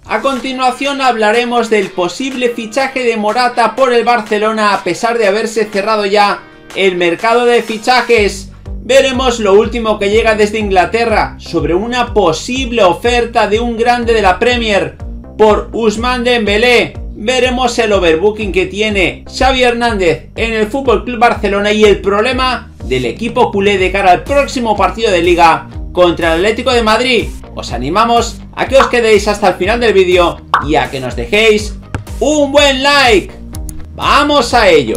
A continuación hablaremos del posible fichaje de Morata por el Barcelona a pesar de haberse cerrado ya el mercado de fichajes. Veremos lo último que llega desde Inglaterra sobre una posible oferta de un grande de la Premier por Ousmane Dembélé. Veremos el overbooking que tiene Xavi Hernández en el FC Barcelona y el problema del equipo culé de cara al próximo partido de Liga contra el Atlético de Madrid. Os animamos a que os quedéis hasta el final del vídeo y a que nos dejéis un buen like. ¡Vamos a ello!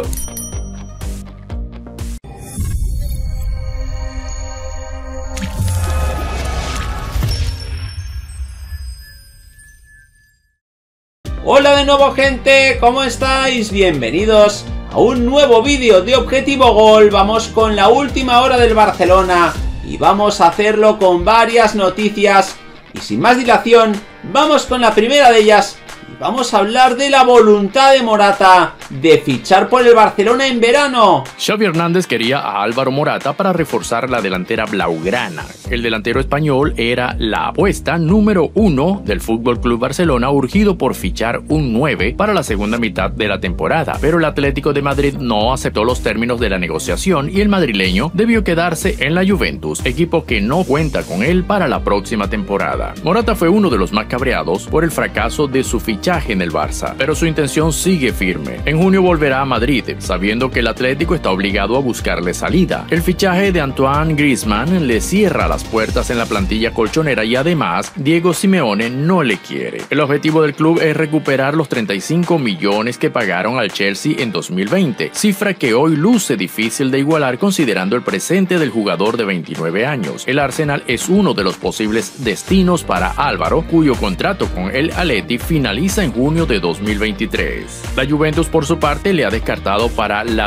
Hola de nuevo, gente, ¿cómo estáis? Bienvenidos a un nuevo vídeo de Objetivo Gol. Vamos con la última hora del Barcelona y vamos a hacerlo con varias noticias. Y sin más dilación, vamos con la primera de ellas y vamos a hablar de la voluntad de Morata de fichar por el Barcelona en verano. Xavi Hernández quería a Álvaro Morata para reforzar la delantera blaugrana. El delantero español era la apuesta número 1 del FC Barcelona, urgido por fichar un 9 para la segunda mitad de la temporada. Pero el Atlético de Madrid no aceptó los términos de la negociación y el madrileño debió quedarse en la Juventus, equipo que no cuenta con él para la próxima temporada. Morata fue uno de los más cabreados por el fracaso de su fichaje en el Barça, pero su intención sigue firme. En junio volverá a Madrid, sabiendo que el Atlético está obligado a buscarle salida. El fichaje de Antoine Griezmann le cierra las puertas en la plantilla colchonera y además Diego Simeone no le quiere. El objetivo del club es recuperar los 35 millones que pagaron al Chelsea en 2020, cifra que hoy luce difícil de igualar considerando el presente del jugador de 29 años. El Arsenal es uno de los posibles destinos para Álvaro, cuyo contrato con el Atleti finaliza en junio de 2023. La Juventus, por su parte, le ha descartado para la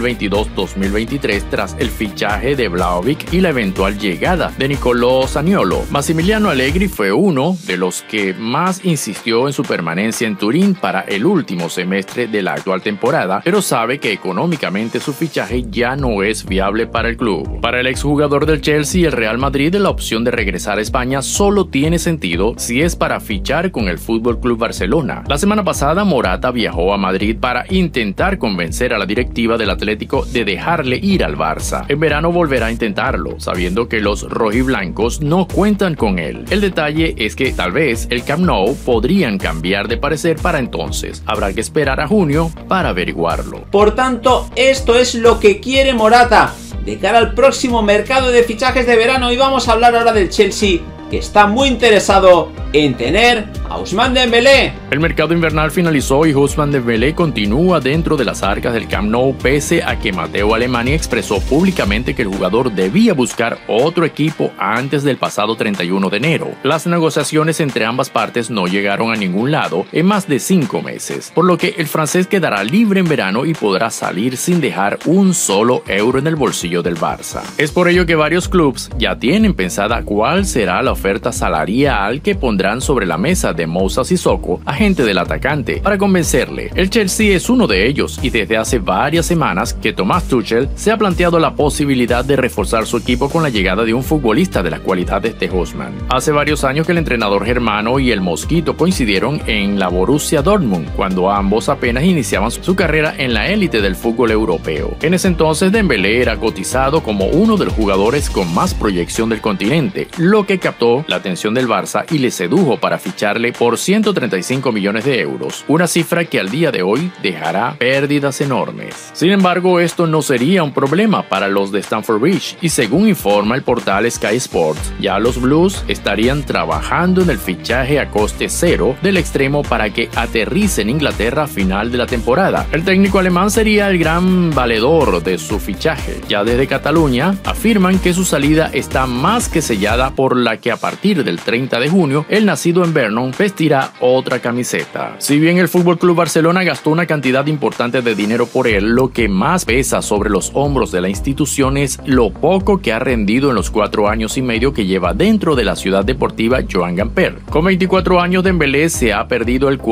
2022-2023 tras el fichaje de Vlahovic y la eventual llegada de Niccolò Zaniolo. Massimiliano Allegri fue uno de los que más insistió en su permanencia en Turín para el último semestre de la actual temporada, pero sabe que económicamente su fichaje ya no es viable para el club. Para el exjugador del Chelsea y el Real Madrid, la opción de regresar a España solo tiene sentido si es para fichar con el FC Barcelona. La semana pasada, Morata viajó a Madrid para intentar convencer a la directiva del Atlético de dejarle ir al Barça. En verano volverá a intentarlo, sabiendo que los rojiblancos no cuentan con él. El detalle es que tal vez el Camp Nou podrían cambiar de parecer para entonces. Habrá que esperar a junio para averiguarlo. Por tanto, esto es lo que quiere Morata de cara al próximo mercado de fichajes de verano. Y vamos a hablar ahora del Chelsea, que está muy interesado en tener a Ousmane Dembélé. El mercado invernal finalizó y Ousmane Dembélé continúa dentro de las arcas del Camp Nou, pese a que Matteo Alemany expresó públicamente que el jugador debía buscar otro equipo antes del pasado 31 de enero. Las negociaciones entre ambas partes no llegaron a ningún lado en más de 5 meses, por lo que el francés quedará libre en verano y podrá salir sin dejar un solo euro en el bolsillo del Barça. Es por ello que varios clubes ya tienen pensada cuál será la oferta salarial que pondrán sobre la mesa de Moussa Sissoko, agente del atacante, para convencerle. El Chelsea es uno de ellos y desde hace varias semanas que Thomas Tuchel se ha planteado la posibilidad de reforzar su equipo con la llegada de un futbolista de las cualidades de Ousmane. Hace varios años que el entrenador germano y el Mosquito coincidieron en la Borussia Dortmund, cuando ambos apenas iniciaban su carrera en la élite del fútbol europeo. En ese entonces Dembélé era cotizado como uno de los jugadores con más proyección del continente, lo que captó la atención del Barça y le sedujo para ficharle por 135 millones de euros, una cifra que al día de hoy dejará pérdidas enormes. Sin embargo, esto no sería un problema para los de Stamford Bridge y según informa el portal Sky Sports, ya los Blues estarían trabajando en el fichaje a coste cero del extremo para que aterrice en Inglaterra a final de la temporada. El técnico alemán sería el gran valedor de su fichaje. Ya desde Cataluña afirman que su salida está más que sellada, por la que a partir del 30 de junio el nacido en Vernon vestirá otra camiseta. Si bien el FC Barcelona gastó una cantidad importante de dinero por él, lo que más pesa sobre los hombros de la institución es lo poco que ha rendido en los 4 años y medio que lleva dentro de la ciudad deportiva Joan Gamper. Con 24 años, Dembélé se ha perdido el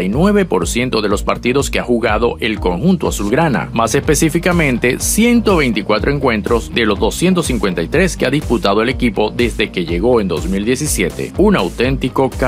49% de los partidos que ha jugado el conjunto azulgrana, más específicamente 124 encuentros de los 253 que ha disputado el equipo desde que llegó en 2017. Un auténtico carrusel.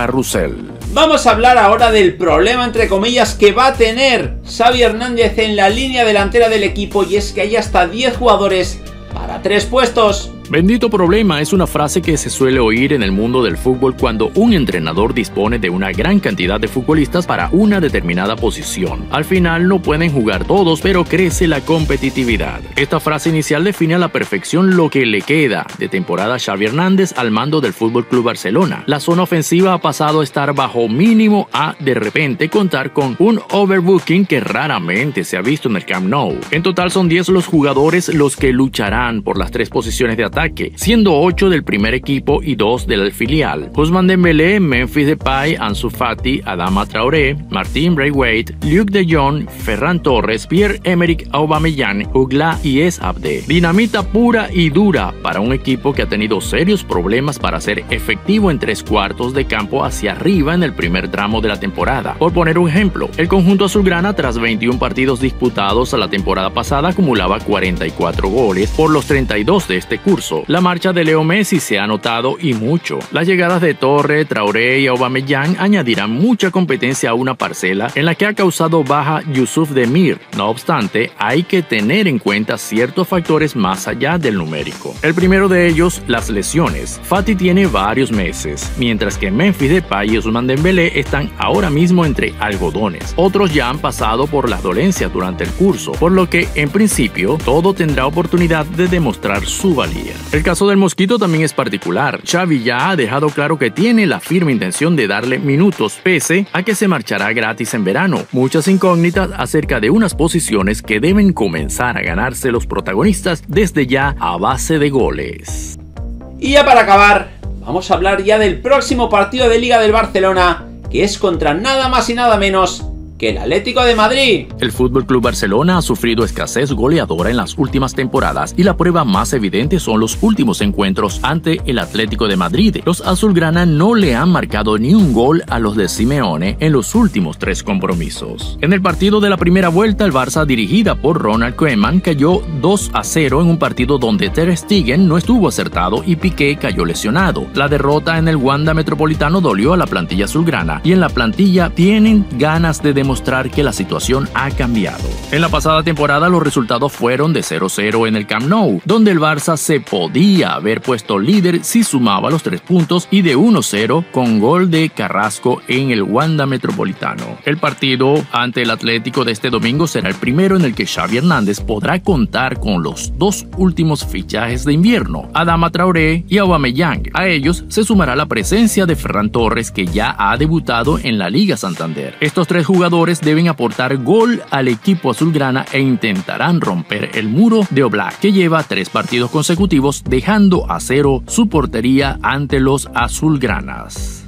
Newcastle. Vamos a hablar ahora del problema entre comillas que va a tener Xavi Hernández en la línea delantera del equipo, y es que hay hasta 10 jugadores para 3 puestos. Bendito problema es una frase que se suele oír en el mundo del fútbol cuando un entrenador dispone de una gran cantidad de futbolistas para una determinada posición. Al final no pueden jugar todos, pero crece la competitividad. Esta frase inicial define a la perfección lo que le queda de temporada a Xavi Hernández al mando del FC Barcelona. La zona ofensiva ha pasado a estar bajo mínimo a de repente contar con un overbooking que raramente se ha visto en el Camp Nou. En total son 10 los jugadores los que lucharán por las 3 posiciones de ataque, siendo 8 del primer equipo y 2 del filial. Ousmane Dembélé, Memphis Depay, Ansu Fati, Adama Traoré, Martin Braithwaite, Luuk de Jong, Ferran Torres, Pierre-Emerick Aubameyang, Ugla y Es Abde. Dinamita pura y dura para un equipo que ha tenido serios problemas para ser efectivo en 3/4 de campo hacia arriba en el primer tramo de la temporada. Por poner un ejemplo, el conjunto azulgrana, tras 21 partidos disputados a la temporada pasada, acumulaba 44 goles por los 32 de este curso. La marcha de Leo Messi se ha notado y mucho. Las llegadas de Torre, Traoré y Aubameyang añadirán mucha competencia a una parcela en la que ha causado baja Youssouf Demir. No obstante, hay que tener en cuenta ciertos factores más allá del numérico. El primero de ellos, las lesiones. Fati tiene varios meses, mientras que Memphis Depay y Ousmane Dembélé están ahora mismo entre algodones. Otros ya han pasado por las dolencias durante el curso, por lo que en principio todo tendrá oportunidad de demostrar su valía. El caso del Mosquito también es particular. Xavi ya ha dejado claro que tiene la firme intención de darle minutos, pese a que se marchará gratis en verano. Muchas incógnitas acerca de unas posiciones que deben comenzar a ganarse los protagonistas desde ya a base de goles. Y ya para acabar, vamos a hablar ya del próximo partido de Liga del Barcelona, que es contra nada más y nada menos que el Atlético de Madrid. El FC Barcelona ha sufrido escasez goleadora en las últimas temporadas y la prueba más evidente son los últimos encuentros ante el Atlético de Madrid. Los azulgrana no le han marcado ni un gol a los de Simeone en los últimos 3 compromisos. En el partido de la primera vuelta, el Barça, dirigida por Ronald Koeman, cayó 2-0 en un partido donde Ter Stegen no estuvo acertado y Piqué cayó lesionado. La derrota en el Wanda Metropolitano dolió a la plantilla azulgrana, y en la plantilla tienen ganas de demostrar que la situación ha cambiado. En la pasada temporada los resultados fueron de 0-0 en el Camp Nou, donde el Barça se podía haber puesto líder si sumaba los 3 puntos, y de 1-0 con gol de Carrasco en el Wanda Metropolitano. El partido ante el Atlético de este domingo será el primero en el que Xavi Hernández podrá contar con los 2 últimos fichajes de invierno, Adama Traoré y Aubameyang. A ellos se sumará la presencia de Ferran Torres, que ya ha debutado en la Liga Santander. Estos 3 jugadores deben aportar gol al equipo azulgrana e intentarán romper el muro de Oblak, que lleva 3 partidos consecutivos dejando a 0 su portería ante los azulgranas.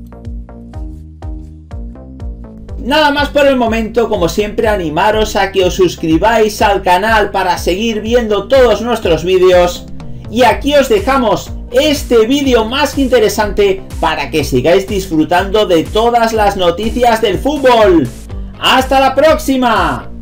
Nada más por el momento. Como siempre, animaros a que os suscribáis al canal para seguir viendo todos nuestros vídeos, y aquí os dejamos este vídeo más que interesante para que sigáis disfrutando de todas las noticias del fútbol. ¡Hasta la próxima!